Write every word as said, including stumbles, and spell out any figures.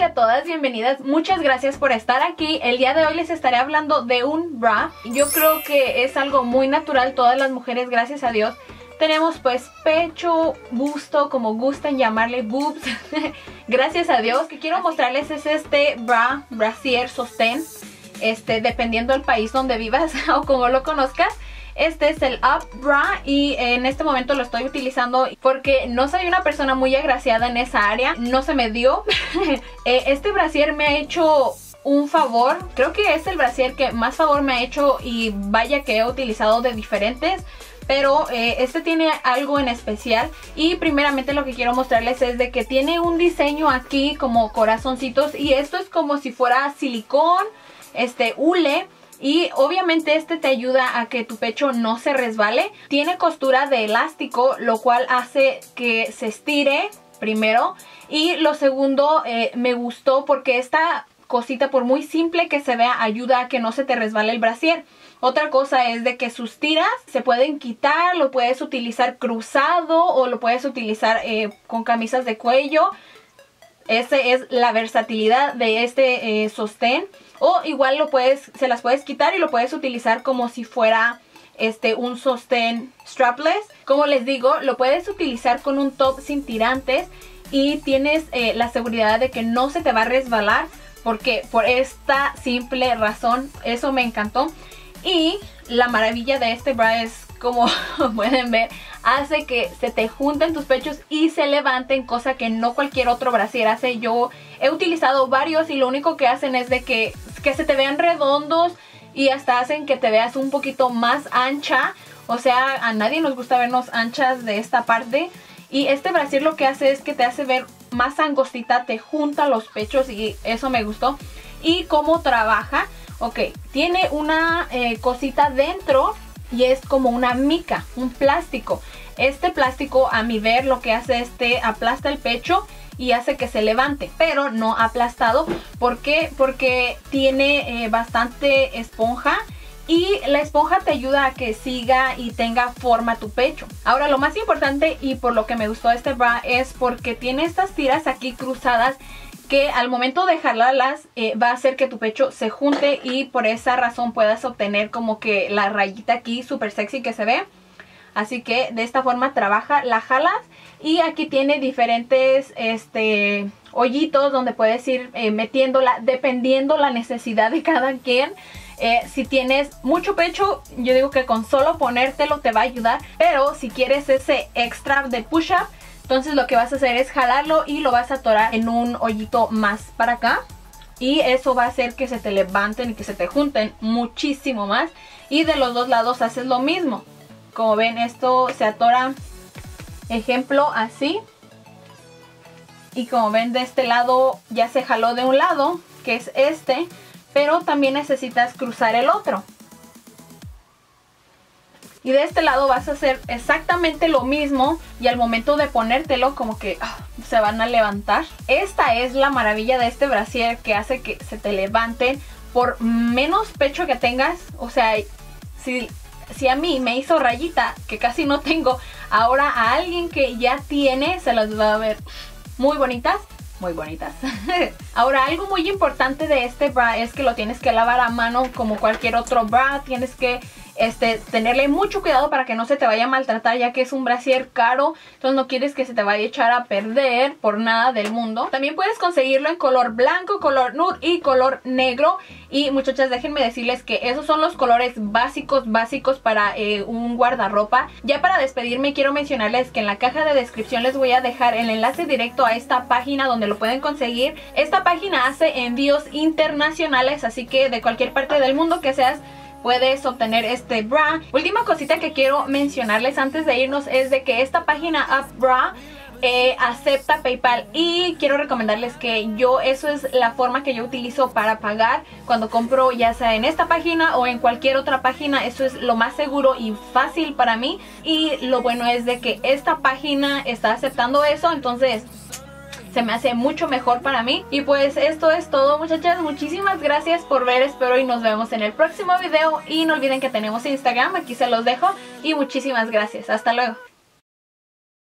a todas, bienvenidas, muchas gracias por estar aquí. El día de hoy les estaré hablando de un bra. Yo creo que es algo muy natural, todas las mujeres, gracias a Dios, tenemos pues pecho, busto, como gustan llamarle, boobs. Gracias a Dios. Lo que quiero mostrarles es este bra, brasier, sostén, este, dependiendo del país donde vivas o como lo conozcas. Este es el Up Bra y en este momento lo estoy utilizando porque no soy una persona muy agraciada en esa área. No se me dio. Este brasier me ha hecho un favor. Creo que es el brasier que más favor me ha hecho y vaya que he utilizado de diferentes. Pero eh, este tiene algo en especial y primeramente lo que quiero mostrarles es de que tiene un diseño aquí como corazoncitos y esto es como si fuera silicón, este hule. Y obviamente este te ayuda a que tu pecho no se resbale. Tiene costura de elástico, lo cual hace que se estire primero. Y lo segundo, eh, me gustó porque esta cosita, por muy simple que se vea, ayuda a que no se te resbale el brasier. Otra cosa es de que sus tiras se pueden quitar, lo puedes utilizar cruzado o lo puedes utilizar eh, con camisas de cuello. Esa es la versatilidad de este eh, sostén. O igual lo puedes, se las puedes quitar y lo puedes utilizar como si fuera este, un sostén strapless. Como les digo, lo puedes utilizar con un top sin tirantes y tienes eh, la seguridad de que no se te va a resbalar. Porque por esta simple razón, eso me encantó. Y la maravilla de este bra es, como pueden ver, hace que se te junten tus pechos y se levanten, cosa que no cualquier otro brasier hace. Yo he utilizado varios y lo único que hacen es de que, que se te vean redondos y hasta hacen que te veas un poquito más ancha. O sea, a nadie nos gusta vernos anchas de esta parte. Y este brasier lo que hace es que te hace ver más angostita, te junta los pechos y eso me gustó. Y cómo trabaja, ok, tiene una eh, cosita dentro y es como una mica, un plástico. Este plástico, a mi ver, lo que hace es que aplasta el pecho y hace que se levante, pero no aplastado. ¿Por qué? Porque tiene eh, bastante esponja y la esponja te ayuda a que siga y tenga forma tu pecho. Ahora, lo más importante y por lo que me gustó este bra es porque tiene estas tiras aquí cruzadas que al momento de jalarlas eh, va a hacer que tu pecho se junte y por esa razón puedas obtener como que la rayita aquí súper sexy que se ve. Así que de esta forma trabaja, la jalas y aquí tiene diferentes este, hoyitos donde puedes ir eh, metiéndola dependiendo la necesidad de cada quien. Eh, si tienes mucho pecho, yo digo que con solo ponértelo te va a ayudar, pero si quieres ese extra de push-up, entonces lo que vas a hacer es jalarlo y lo vas a atorar en un hoyito más para acá. Y eso va a hacer que se te levanten y que se te junten muchísimo más. Y de los dos lados haces lo mismo. Como ven, esto se atora, ejemplo, así. Y como ven, de este lado ya se jaló de un lado, que es este. Pero también necesitas cruzar el otro. Y de este lado vas a hacer exactamente lo mismo y al momento de ponértelo como que oh, se van a levantar. Esta es la maravilla de este brasier que hace que se te levanten por menos pecho que tengas. O sea, si, si a mí me hizo rayita, que casi no tengo, ahora a alguien que ya tiene se las va a ver muy bonitas. Muy bonitas. Ahora, algo muy importante de este bra es que lo tienes que lavar a mano como cualquier otro bra. Tienes que este, tenerle mucho cuidado para que no se te vaya a maltratar, ya que es un brasier caro. Entonces no quieres que se te vaya a echar a perder por nada del mundo. También puedes conseguirlo en color blanco, color nude y color negro. Y muchachas, déjenme decirles que esos son los colores básicos, básicos para eh, un guardarropa. Ya para despedirme quiero mencionarles que en la caja de descripción les voy a dejar el enlace directo a esta página donde lo pueden conseguir. Esta página hace envíos internacionales, así que de cualquier parte del mundo que seas, puedes obtener este bra. Última cosita que quiero mencionarles antes de irnos es de que esta página Up Bra eh, acepta PayPal y quiero recomendarles que yo, eso es la forma que yo utilizo para pagar cuando compro, ya sea en esta página o en cualquier otra página. Eso es lo más seguro y fácil para mí y lo bueno es de que esta página está aceptando eso, entonces se me hace mucho mejor para mí. Y pues esto es todo, muchachas. Muchísimas gracias por ver, espero y nos vemos en el próximo video. Y no olviden que tenemos Instagram, aquí se los dejo. Y muchísimas gracias, hasta luego.